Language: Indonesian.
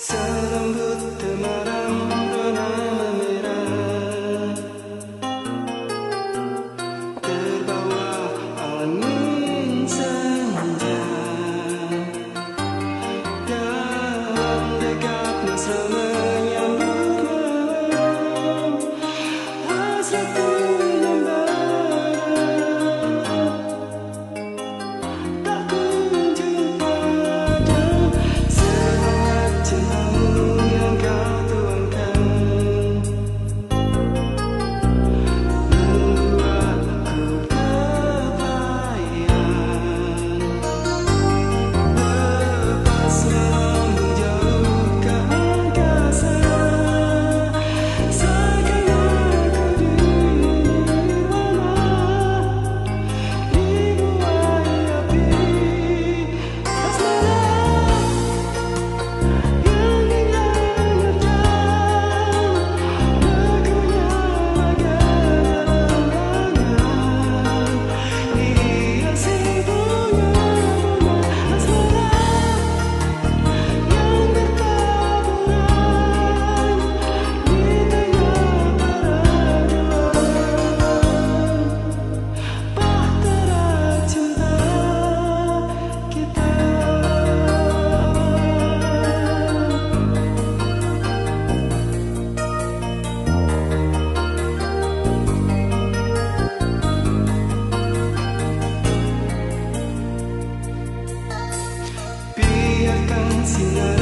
Serambut temaram rona memerah, terbawa angin senja. Dalam dekat mesra menyambut hasratku membara, tak kunjung padam semangat cintamu yang kau tuangkan, membuatku kepayahan. Lepas melambung jauh ke angkasa, seakan aku dirwana, dibuai api asmara yang hingga menerjang, berkunyah laga dalam angan, hiasi bunga-bunga asmara yang bertaburan di tengah peraduan bahtera cinta kita. Biarkan sinar